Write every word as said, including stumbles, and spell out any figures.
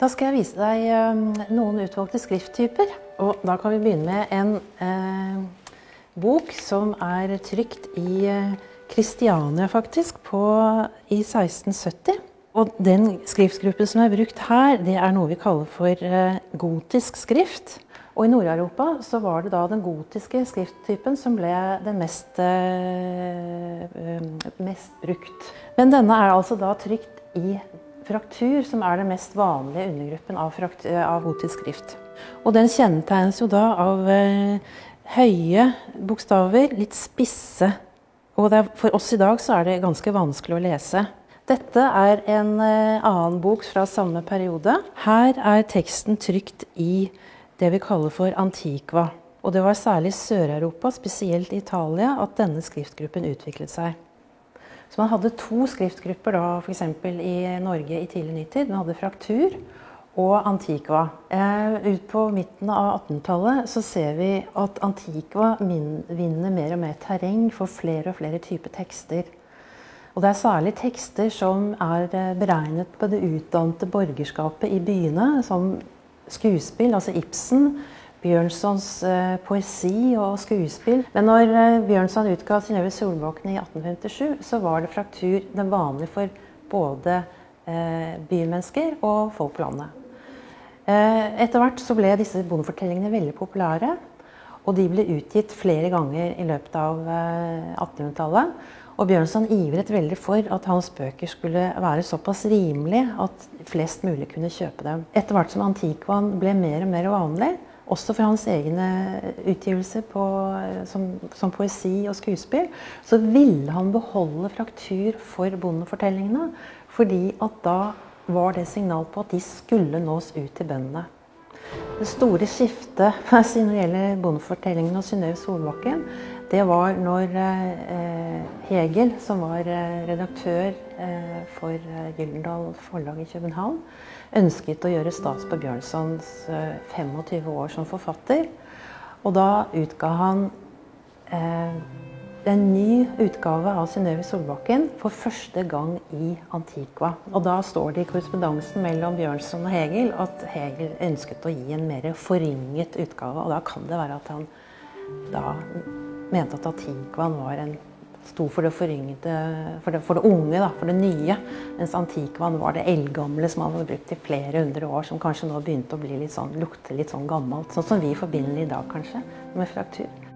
Da skal jeg vise deg noen utvalgte skrifttyper, og da kan vi begynne med en eh, bok som er trykt i Kristiania faktisk, på, i seksten sytti. Og den skriftgruppen som er brukt her, det er noe vi kaller for eh, gotisk skrift. Og i Nord-Europa så var det da den gotiske skrifttypen som ble den mest, eh, mest brukt. Men denne er altså da trykt i fraktur, som er den mest vanlige undergruppen av, av gotisk skrift. Og den kjennetegnes jo da av eh, høye bokstaver, litt spisse. Og det er, for oss i dag så er det ganske vanskelig å lese. Dette er en eh, annen bok fra samme periode. Her er teksten trykt i det vi kaller for Antiqua. Og det var særlig i Sør-Europa, spesielt i Italia, at denne skriftgruppen utviklet seg. Så man hadde to skriftgrupper da, for eksempel i Norge i tidlig nytid. Man hadde fraktur og Antiqua. Eh, ut på midten av attenhundretallet så ser vi at Antiqua vinner mer og mer terreng for flere og flere typer tekster. Og det er særlig tekster som er beregnet på det utdannede borgerskapet i byene, som skuespill, altså Ibsen, Bjørnsons eh, poesi og skuespill. Men når eh, Bjørnson utga Synnøve Solbakken i atten femtisju, så var det fraktur den vanlige for både eh, bymennesker og folk på landet. Eh, etter hvert så ble disse bondefortellingene veldig populære, og de ble utgitt flere ganger i løpet av eh, attenhundretallet. Og Bjørnson ivret veldig for at hans bøker skulle være såpass rimelige at flest mulig kunne kjøpe dem. Etter hvert som Antiquaen ble mer og mer vanlig, også for hans egne utgivelser på, som, som poesi og skuespill, så ville han beholde fraktur for bondefortellingene, fordi at da var det signal på at de skulle nås ut til bøndene. Det store skiftet når det gjelder bondefortellingene og Synnøve Solbakken, det var når eh, Hegel, som var eh, redaktør eh, for eh, Gyldendal Forlag i København, ønsket å gjøre stas på Bjørnsons eh, femogtyve år som forfatter. Og da utga han eh, en ny utgave av Synnøve Solbakken for første gang i Antiqua. Og da står det i korrespondansen mellom Bjørnson og Hegel at Hegel ønsket å gi en mer forringet utgave. Og da kan det være at han da mente at Antiquaen var en, sto for det forringede, for det, for det unge, da, for det nye, mens Antiquaen var det eldgamle som han hadde brukt i flere hundre år, som kanskje nå begynte å bli litt sånn, lukte litt sånn gammelt, sånn som vi forbinder i dag kanskje, med fraktur.